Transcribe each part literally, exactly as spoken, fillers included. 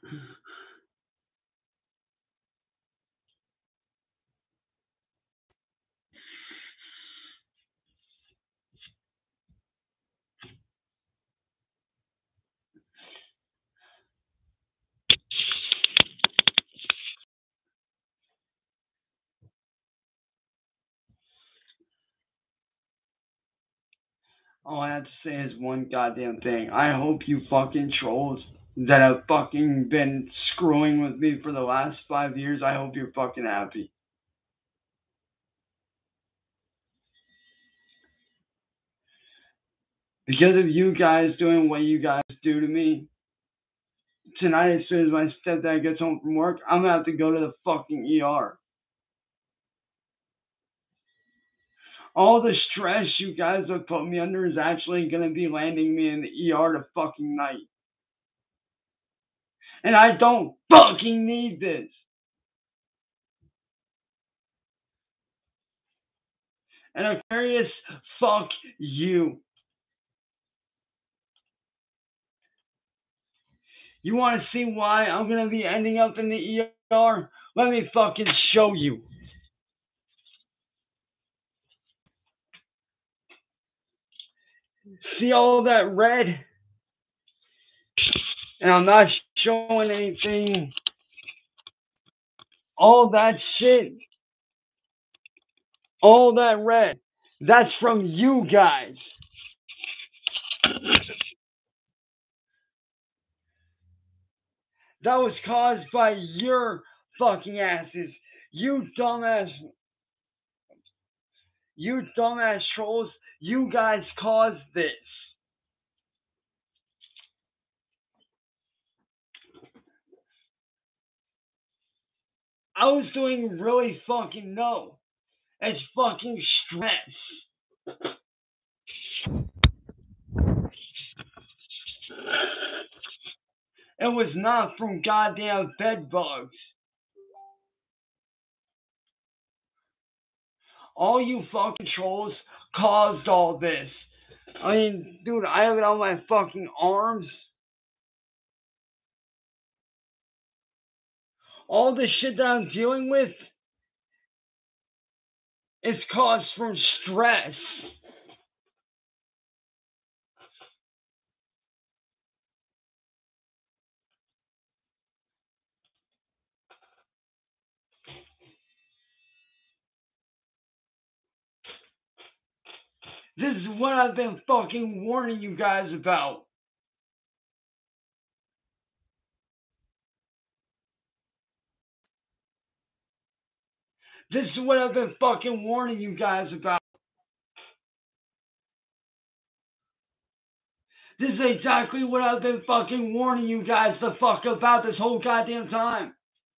All I have to say is one goddamn thing. I hope you fucking trolls that have fucking been screwing with me for the last five years, I hope you're fucking happy. Because of you guys doing what you guys do to me, tonight as soon as my stepdad gets home from work, I'm gonna have to go to the fucking E R. All the stress you guys have put me under is actually gonna be landing me in the E R the fucking night. And I don't fucking need this. And Aquarius, fuck you. You want to see why I'm going to be ending up in the E R? Let me fucking show you. See all that red? And I'm not showing anything. All that shit. All that red. That's from you guys. That was caused by your fucking asses. You dumbass. You dumbass trolls. You guys caused this. I was doing really fucking no. It's fucking stress. It was not from goddamn bed bugs. All you fucking trolls caused all this. I mean, dude, I have it on my fucking arms. All the shit that I'm dealing with is caused from stress. This is what I've been fucking warning you guys about. This is what I've been fucking warning you guys about. This is exactly what I've been fucking warning you guys the fuck about this whole goddamn time.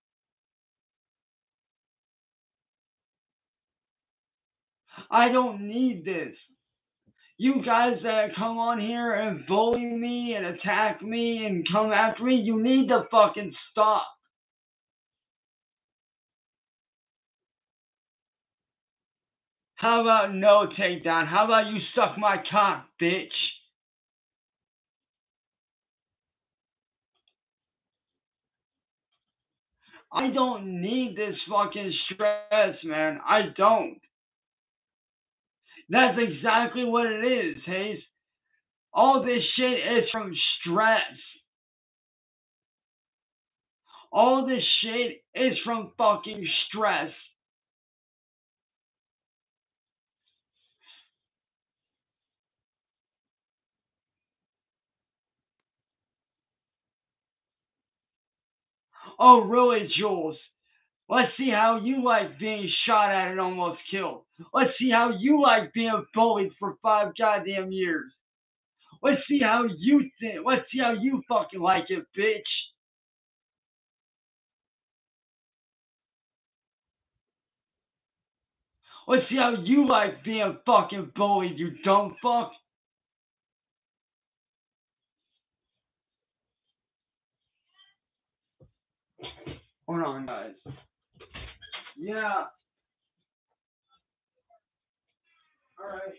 I don't need this. You guys that come on here and bully me and attack me and come after me, you need to fucking stop. How about no takedown? How about you suck my cock, bitch? I don't need this fucking stress, man. I don't. That's exactly what it is, Hayes. All this shit is from stress. All this shit is from fucking stress. Oh, really, Jules? Let's see how you like being shot at and almost killed. Let's see how you like being bullied for five goddamn years. Let's see how you think. Let's see how you fucking like it, bitch. Let's see how you like being fucking bullied, you dumb fuck. Hold on, guys. Yeah. Alright.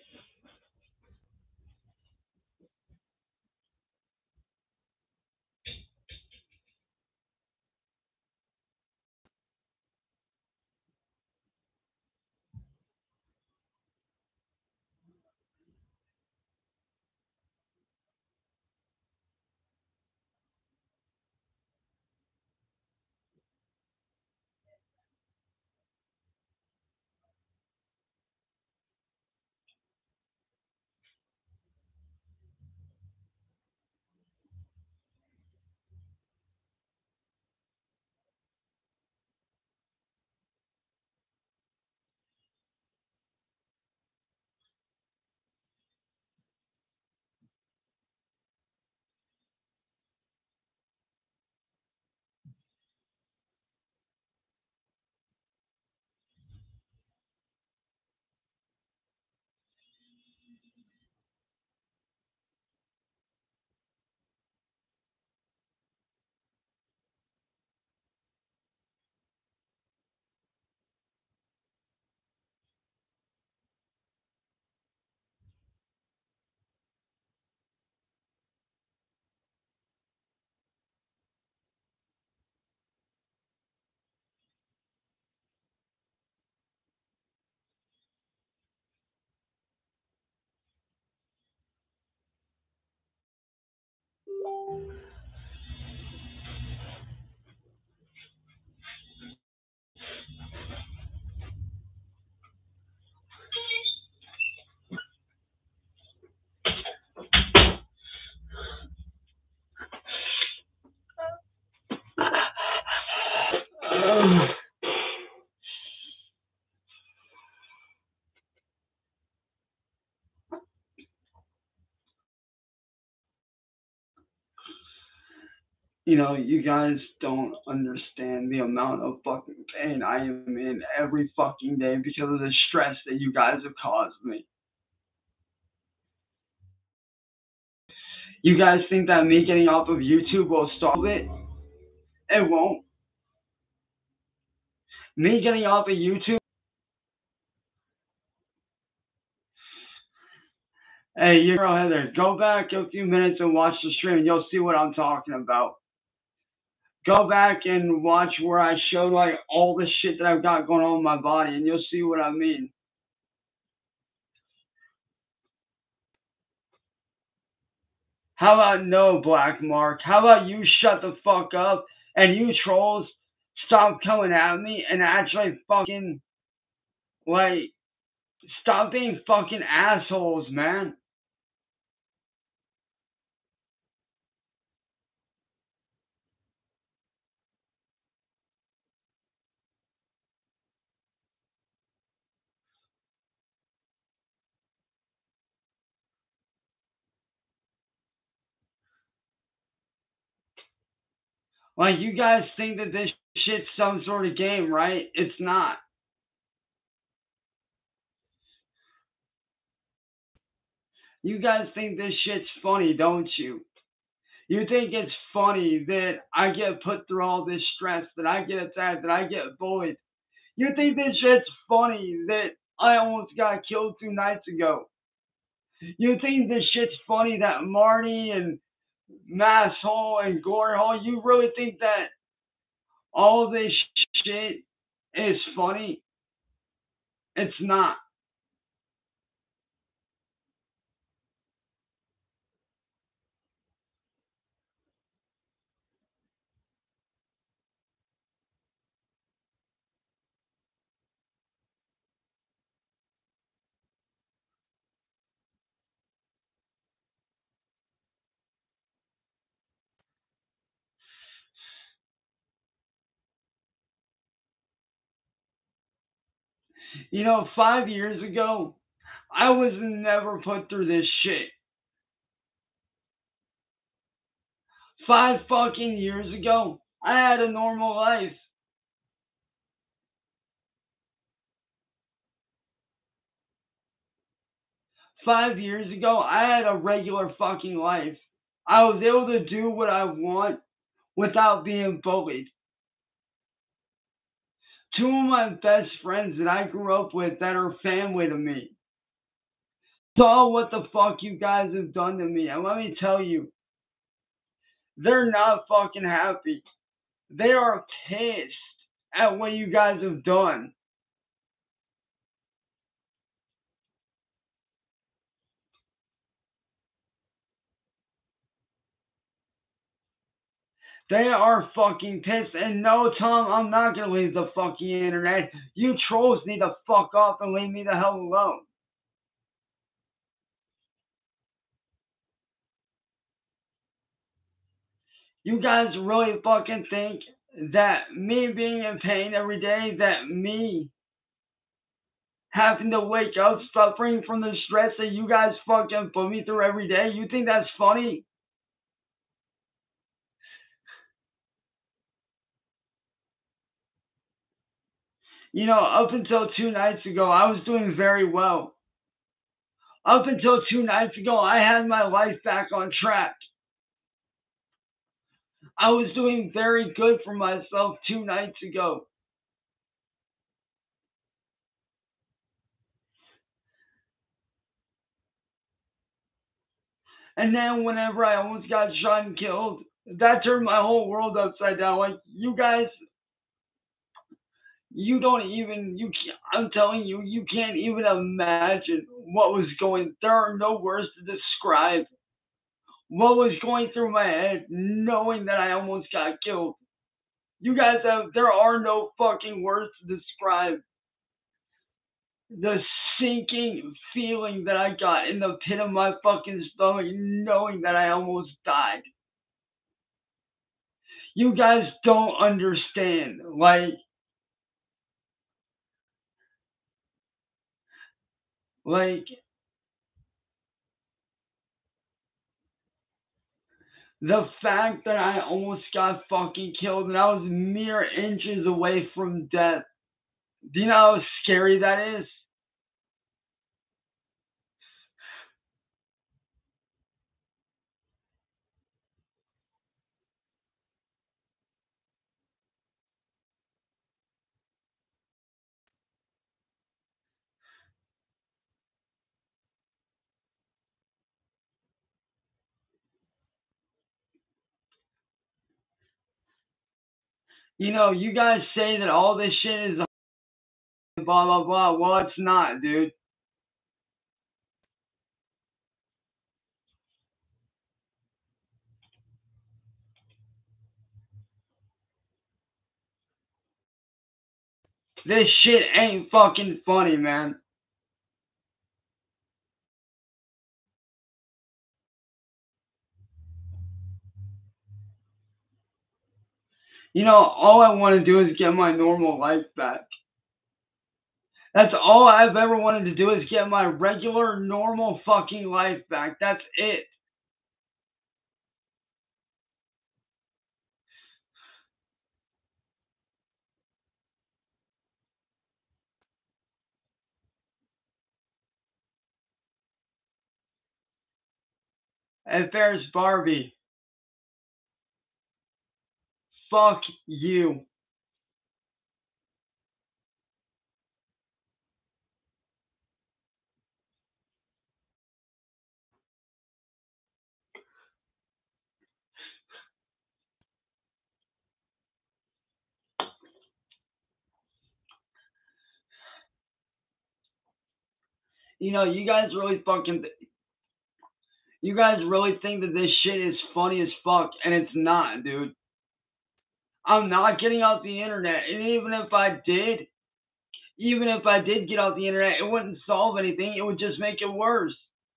You know, you guys don't understand the amount of fucking pain I am in every fucking day because of the stress that you guys have caused me. You guys think that me getting off of YouTube will solve it? It won't. Me getting off of YouTube. Hey, you girl Heather, go back a few minutes and watch the stream and you'll see what I'm talking about. Go back and watch where I showed like all the shit that I've got going on in my body and you'll see what I mean. How about no, Black Mark? How about you shut the fuck up and you trolls stop coming at me and actually fucking, like, stop being fucking assholes, man. Like, you guys think that this shit's some sort of game, right? It's not. You guys think this shit's funny, don't you? You think it's funny that I get put through all this stress, that I get attacked, that I get bullied. You think this shit's funny that I almost got killed two nights ago. You think this shit's funny that Marty and Masshole and Gorehole, you really think that all this shit is funny? It's not. You know, five years ago, I was never put through this shit. Five fucking years ago, I had a normal life. Five years ago, I had a regular fucking life. I was able to do what I want without being bullied. Two of my best friends that I grew up with that are family to me saw what the fuck you guys have done to me. And let me tell you, they're not fucking happy. They are pissed at what you guys have done. They are fucking pissed. And no, Tom, I'm not gonna leave the fucking internet. You trolls need to fuck off and leave me the hell alone. You guys really fucking think that me being in pain every day, that me having to wake up suffering from the stress that you guys fucking put me through every day, you think that's funny? You know, up until two nights ago, I was doing very well. Up until two nights ago, I had my life back on track. I was doing very good for myself two nights ago. And then whenever I almost got shot and killed, that turned my whole world upside down. Like, you guys, you don't even, you can't, I'm telling you, you can't even imagine what was going, there are no words to describe what was going through my head knowing that I almost got killed. You guys have, there are no fucking words to describe the sinking feeling that I got in the pit of my fucking stomach knowing that I almost died. You guys don't understand. Like, like, The fact that I almost got fucking killed and I was mere inches away from death. Do you know how scary that is? You know, you guys say that all this shit is blah blah blah. Well, it's not, dude. This shit ain't fucking funny, man. You know, all I want to do is get my normal life back. That's all I've ever wanted to do is get my regular, normal fucking life back. That's it. And there's Barbie. Fuck you. You know, you guys really fucking. You guys really think that this shit is funny as fuck, and it's not, dude. I'm not getting off the internet, and even if I did, even if I did get off the internet, it wouldn't solve anything. It would just make it worse.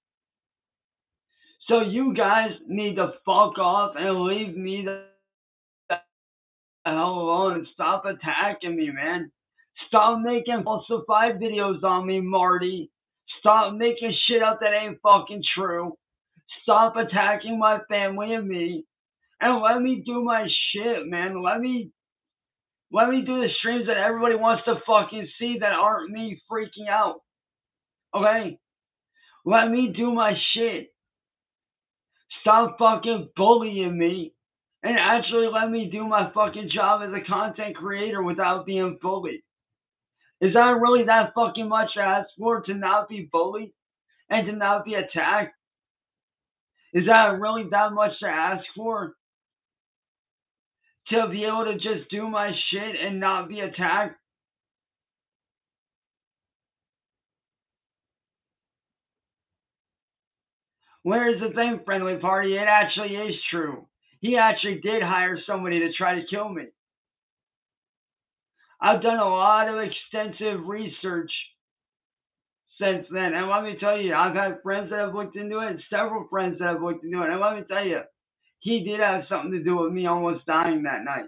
So you guys need to fuck off and leave me the hell alone and stop attacking me, man. Stop making falsified videos on me, Marty. Stop making shit up that ain't fucking true. Stop attacking my family and me. And let me do my shit, man. Let me let me do the streams that everybody wants to fucking see that aren't me freaking out. Okay? Let me do my shit. Stop fucking bullying me. And actually let me do my fucking job as a content creator without being bullied. Is that really that fucking much to ask for, to not be bullied and to not be attacked? Is that really that much to ask for? To be able to just do my shit and not be attacked? Where's the thing, friendly party? It actually is true. He actually did hire somebody to try to kill me. I've done a lot of extensive research since then. And let me tell you, I've had friends that have looked into it, several friends that have looked into it. And let me tell you, he did have something to do with me almost dying that night.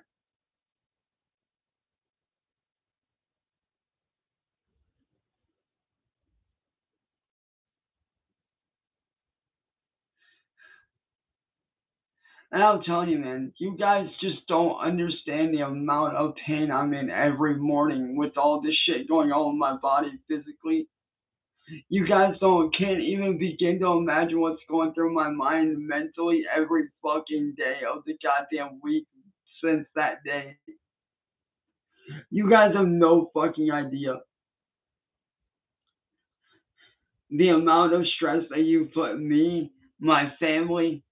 And I'm telling you, man, you guys just don't understand the amount of pain I'm in every morning with all this shit going on in my body physically. You guys don't can't even begin to imagine what's going through my mind mentally every fucking day of the goddamn week since that day. You guys have no fucking idea the amount of stress that you put me, my family.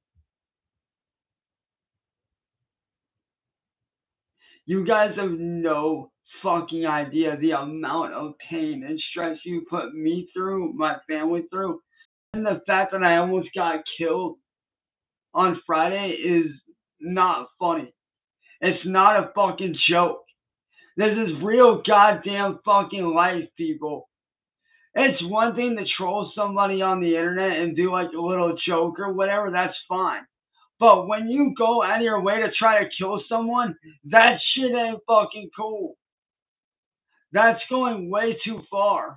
You guys have no fucking idea the amount of pain and stress you put me through, my family through. And the fact that I almost got killed on Friday is not funny. It's not a fucking joke. This is real goddamn fucking life, people. It's one thing to troll somebody on the internet and do like a little joke or whatever, that's fine. But when you go out of your way to try to kill someone, that shit ain't fucking cool. That's going way too far.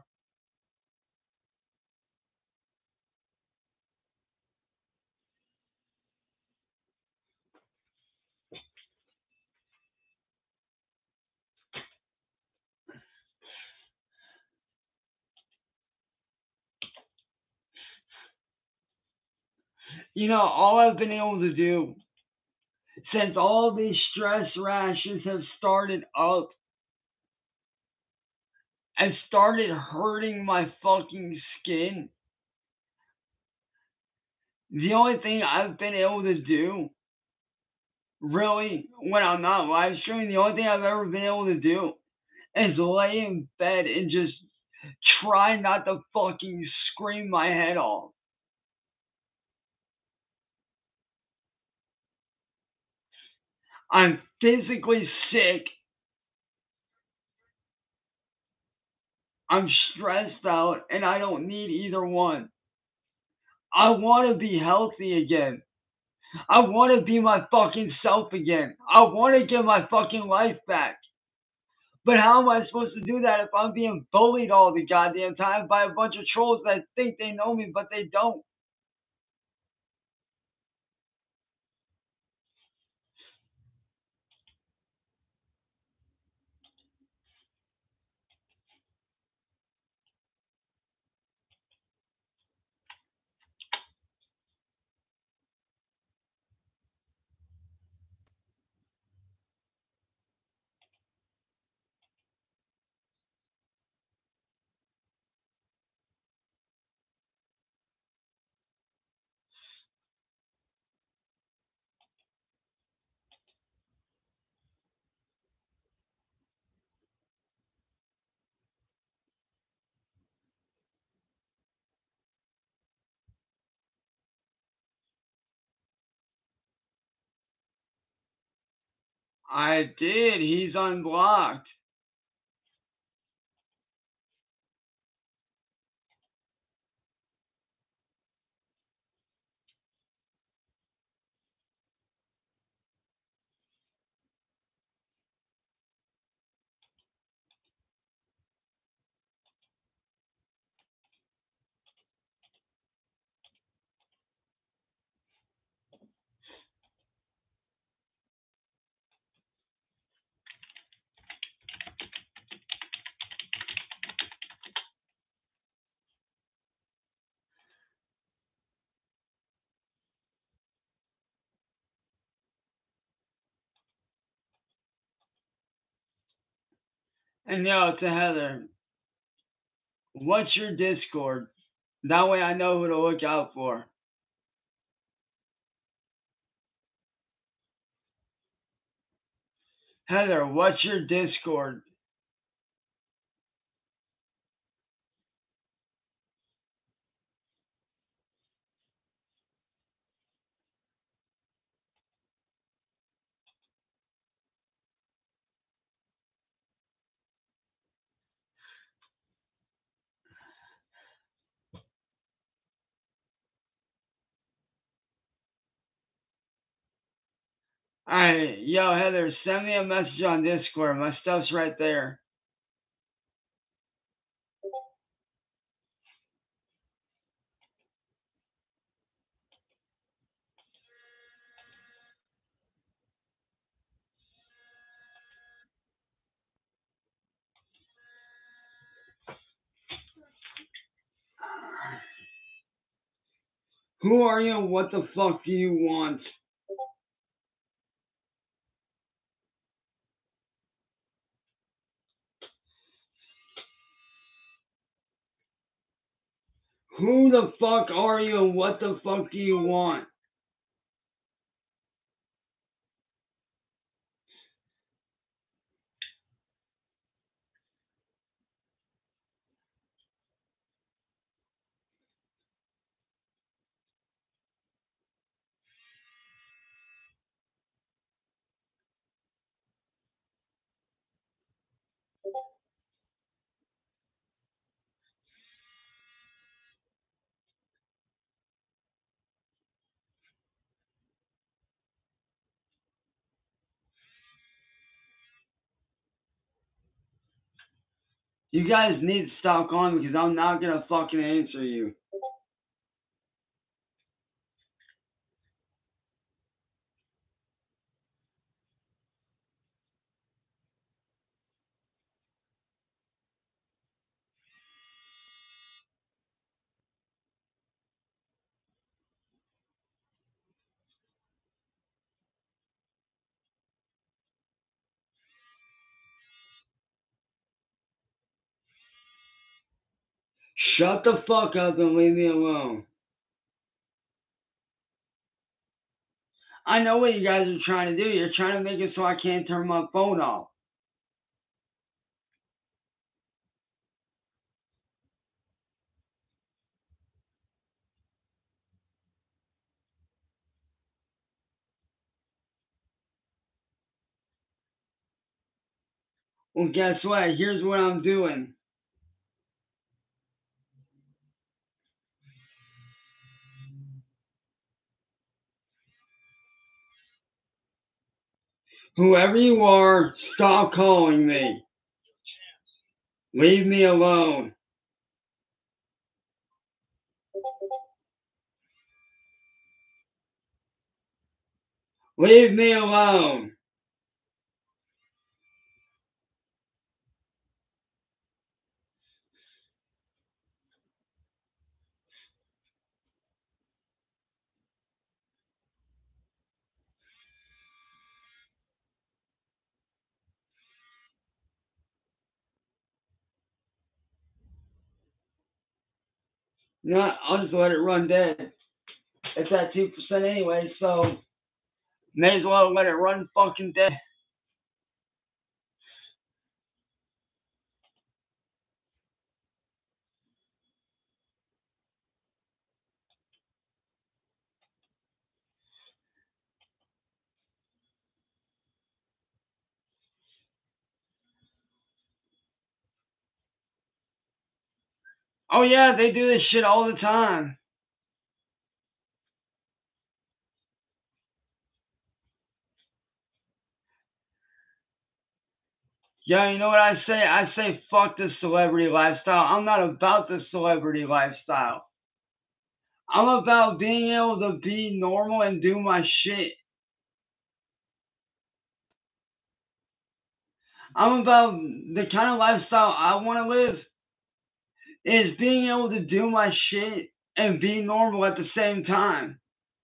You know, all I've been able to do since all these stress rashes have started up and started hurting my fucking skin, the only thing I've been able to do, really, when I'm not live streaming, the only thing I've ever been able to do is lay in bed and just try not to fucking scream my head off. I'm physically sick. I'm stressed out, and I don't need either one. I want to be healthy again. I want to be my fucking self again. I want to get my fucking life back. But how am I supposed to do that if I'm being bullied all the goddamn time by a bunch of trolls that think they know me, but they don't? I did. He's unblocked. And yo, to Heather, what's your Discord? That way I know who to look out for. Heather, what's your Discord? Alright, yo, Heather, send me a message on Discord. My stuff's right there. Who are you and what the fuck do you want? Who the fuck are you and what the fuck do you want? You guys need to stop calling because I'm not gonna fucking answer you. Shut the fuck up and leave me alone. I know what you guys are trying to do. You're trying to make it so I can't turn my phone off. Well, guess what? Here's what I'm doing. Whoever you are, stop calling me. Leave me alone. Leave me alone. No, I'll just let it run dead. It's at two percent anyway, so may as well let it run fucking dead. Oh yeah, they do this shit all the time. Yeah, you know what I say? I say fuck the celebrity lifestyle. I'm not about the celebrity lifestyle. I'm about being able to be normal and do my shit. I'm about the kind of lifestyle I want to live is being able to do my shit and be normal at the same time.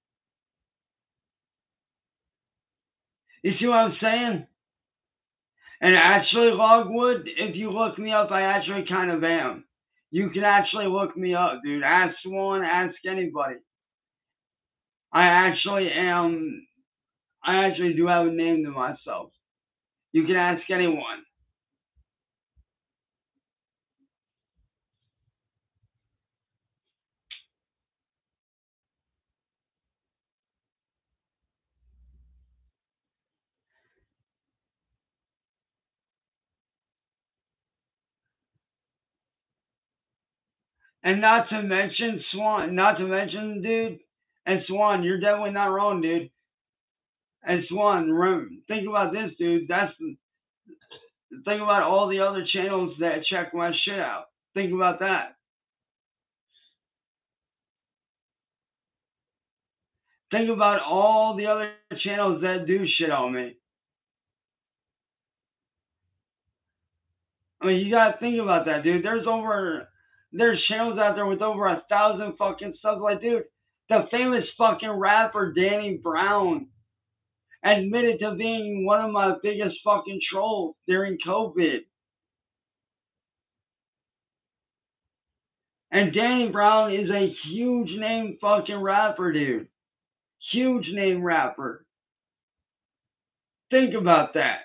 You see what I'm saying? And actually, Logwood, if you look me up, I actually kind of am. You can actually look me up, dude. Ask Swan, ask anybody. I actually am, I actually do have a name to myself. You can ask anyone. And not to mention Swan, not to mention, dude, and Swan, you're definitely not wrong, dude. And Swan, think about this, dude. That's think about all the other channels that check my shit out. Think about that. Think about all the other channels that do shit on me. I mean, you gotta think about that, dude. There's over, there's channels out there with over a thousand fucking subs. Like, dude, the famous fucking rapper Danny Brown admitted to being one of my biggest fucking trolls during COVID. And Danny Brown is a huge name fucking rapper, dude. Huge name rapper. Think about that.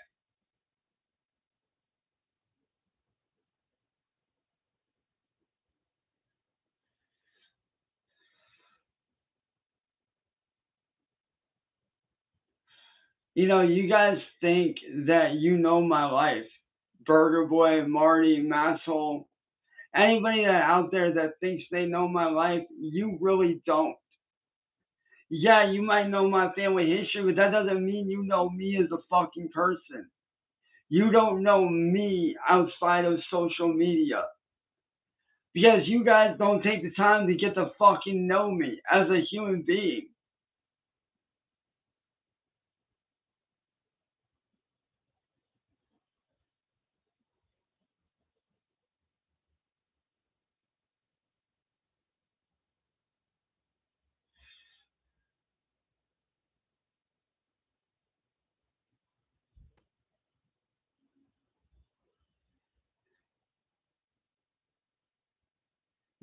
You know, you guys think that you know my life. Burger Boy, Marty, Masshole, anybody that out there that thinks they know my life, you really don't. Yeah, you might know my family history, but that doesn't mean you know me as a fucking person. You don't know me outside of social media. Because you guys don't take the time to get to fucking know me as a human being.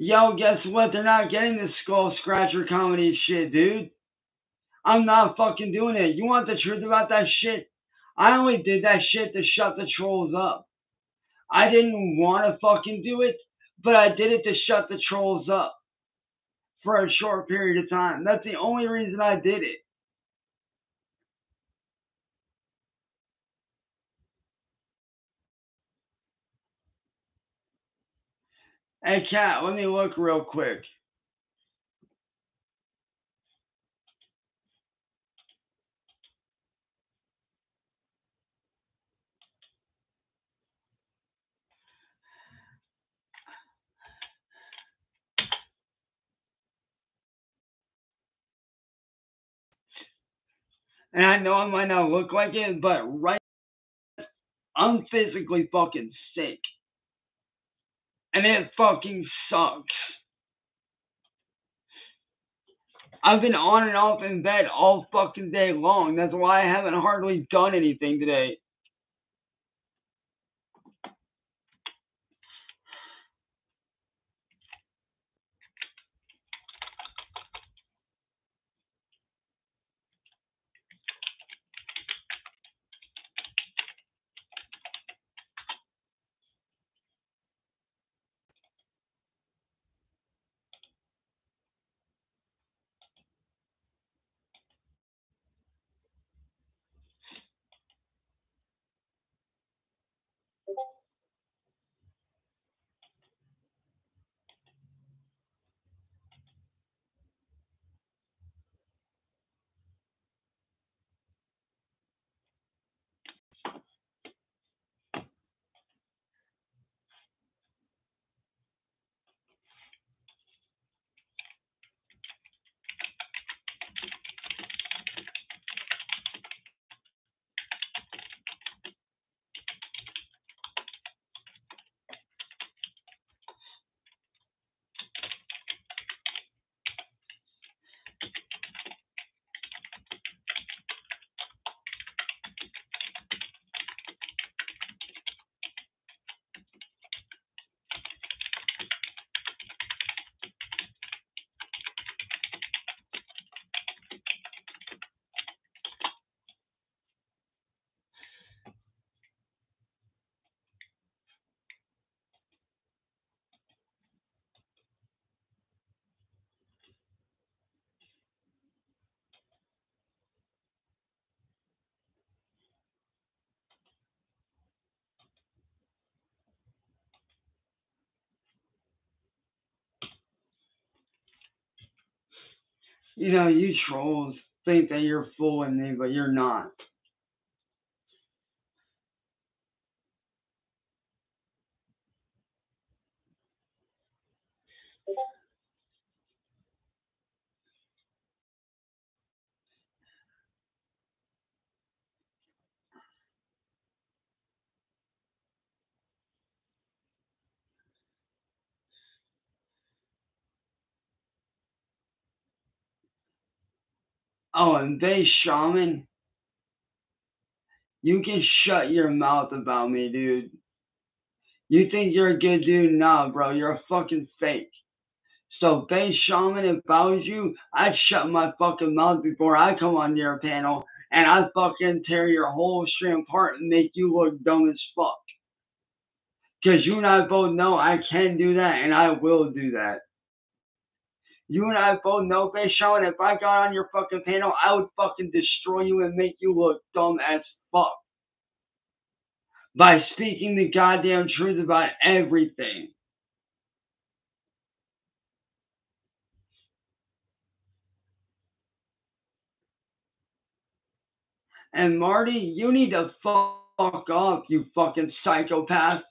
Yo, guess what? They're not getting the skull scratcher comedy shit, dude. I'm not fucking doing it. You want the truth about that shit? I only did that shit to shut the trolls up. I didn't want to fucking do it, but I did it to shut the trolls up for a short period of time. That's the only reason I did it. Hey, Cat, let me look real quick. And I know I might not look like it, but right, I'm physically fucking sick. And it fucking sucks. I've been on and off in bed all fucking day long. That's why I haven't hardly done anything today. You know, you trolls think that you're fooling me, but you're not. Oh, and they shaman, you can shut your mouth about me, dude. You think you're a good dude? Nah, bro, you're a fucking fake. So, Bay Shaman, if I was you, I'd shut my fucking mouth before I come on your panel and I'd fucking tear your whole stream apart and make you look dumb as fuck. Because you and I both know I can do that and I will do that. You and I both know, Bay Shaman, if I got on your fucking panel, I would fucking destroy you and make you look dumb as fuck. By speaking the goddamn truth about everything. And Marty, you need to fuck off, you fucking psychopath.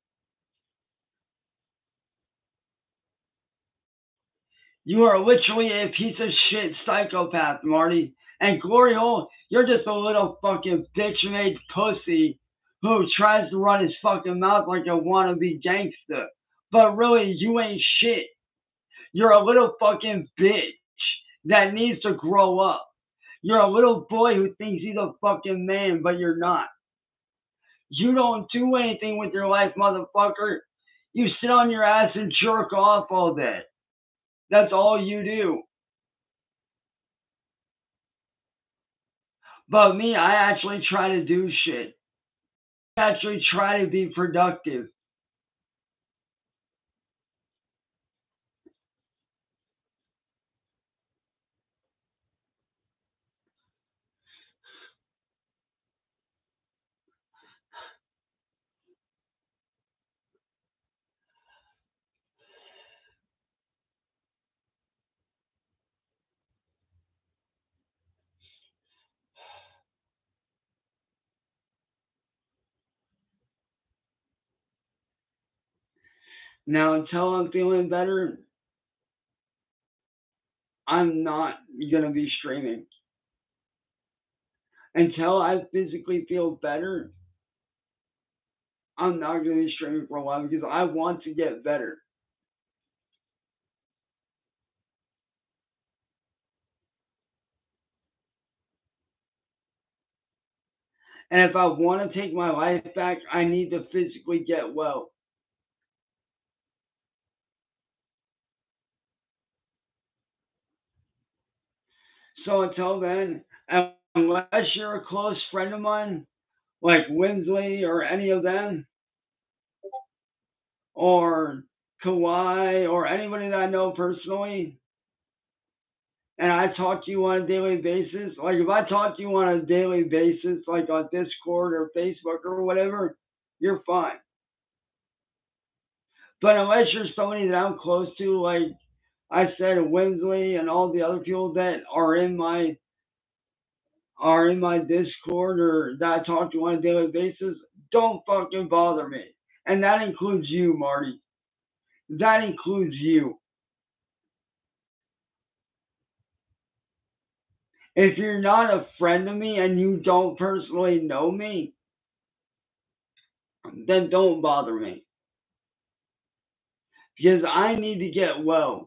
You are literally a piece of shit psychopath, Marty. And Glory Hole, you're just a little fucking bitch made pussy who tries to run his fucking mouth like a wannabe gangster. But really, you ain't shit. You're a little fucking bitch that needs to grow up. You're a little boy who thinks he's a fucking man, but you're not. You don't do anything with your life, motherfucker. You sit on your ass and jerk off all day. That's all you do. But me, I actually try to do shit. I actually try to be productive. Now, until I'm feeling better, I'm not gonna be streaming. Until I physically feel better, I'm not gonna be streaming for a while because I want to get better. And if I want to take my life back, I need to physically get well. So until then, unless you're a close friend of mine, like Winsley or any of them, or Kawhi or anybody that I know personally, and I talk to you on a daily basis, like if I talk to you on a daily basis, like on Discord or Facebook or whatever, you're fine. But unless you're somebody that I'm close to, like I said, Winsley and all the other people that are in my are in my Discord or that I talk to on a daily basis, don't fucking bother me. And that includes you, Marty. That includes you. If you're not a friend of me and you don't personally know me, then don't bother me. Because I need to get well.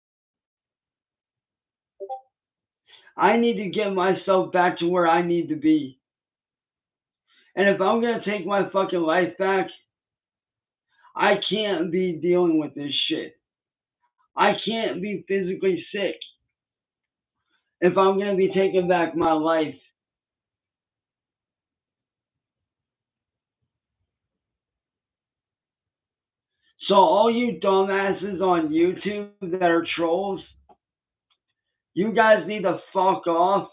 I need to get myself back to where I need to be. And if I'm going to take my fucking life back, I can't be dealing with this shit. I can't be physically sick if I'm going to be taking back my life. So, all you dumbasses on YouTube that are trolls, you guys need to fuck off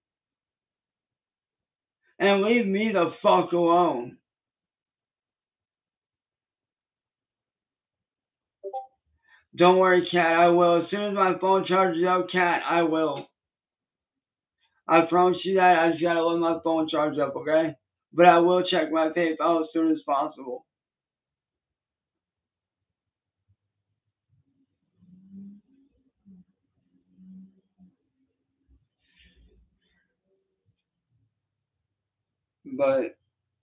and leave me the fuck alone. Don't worry, Cat, I will. As soon as my phone charges up, Cat, I will. I promise you that. I just gotta let my phone charge up, okay? But I will check my PayPal as soon as possible. But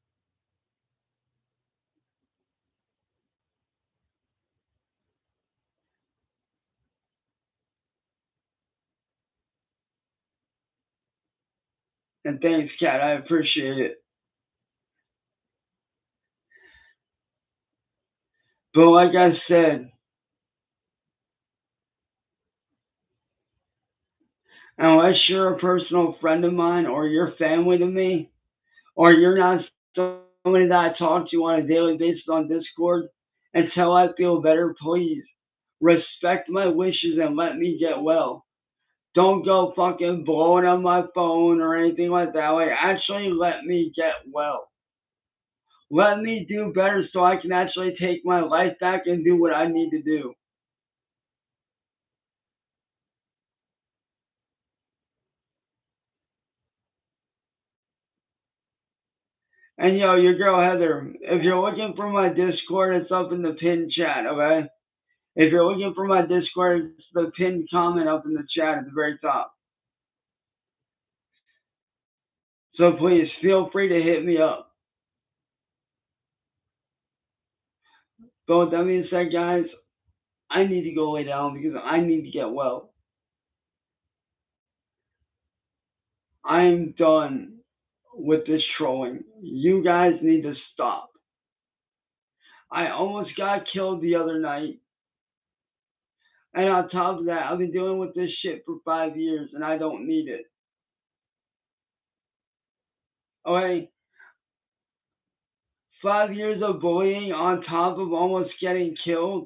and thanks, Cat. I appreciate it. But like I said, unless you're a personal friend of mine or you're family to me, or you're not somebody that I talk to on a daily basis on Discord, until I feel better, please respect my wishes and let me get well. Don't go fucking blowing up my phone or anything like that. Like, actually, let me get well. Let me do better so I can actually take my life back and do what I need to do. And yo, your girl Heather, if you're looking for my Discord, it's up in the pinned chat, okay? If you're looking for my Discord, it's the pinned comment up in the chat at the very top. So please feel free to hit me up. But with that being said, guys, I need to go lay down because I need to get well. I'm done with this trolling. You guys need to stop. I almost got killed the other night. And on top of that, I've been dealing with this shit for five years and I don't need it. Okay? Five years of bullying on top of almost getting killed.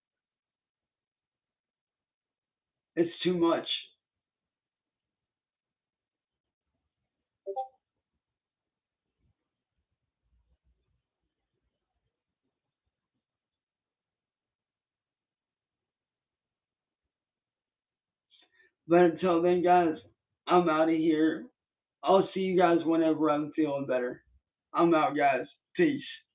It's too much. But until then, guys, I'm out of here. I'll see you guys whenever I'm feeling better. I'm out, guys. Peace.